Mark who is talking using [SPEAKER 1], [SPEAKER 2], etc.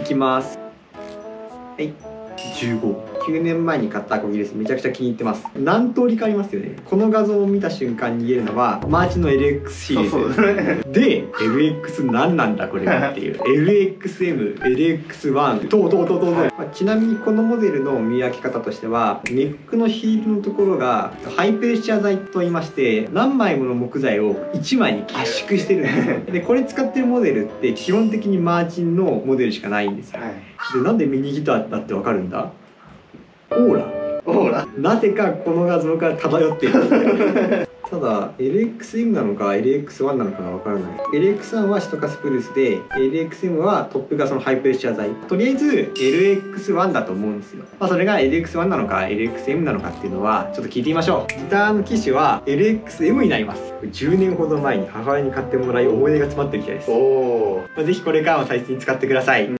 [SPEAKER 1] きます。はい、9年前に買ったアコギです。めちゃくちゃ気に入ってます。何通りかありますよね。この画像を見た瞬間に言えるのはマーチの LX シリーズで LX 何なんだこれっていう LXM、LX1 ちなみにこのモデルの見分け方としては、ネックのヒールのところがハイプレッシャー材と言いまして、何枚もの木材を1枚に圧縮してるんですよ。でこれ使ってるモデルって基本的にマーチンのモデルしかないんですよ。でなんでミニギターだってわかるんだ？オーラなぜかこの画像から漂っているんですよ。ただ LXM なのか LX1 なのかが分からない。 LX1 はシトカスプルースで LXM はトップがそのハイプレッシャー材。とりあえず LX1 だと思うんですよ。それが LX1 なのか LXM なのかっていうのはちょっと聞いてみましょう。ギターの機種は LXM になります。10年ほど前に母親に買ってもらい思い出が詰まってるみたいです。ぜひこれからも大切に使ってください。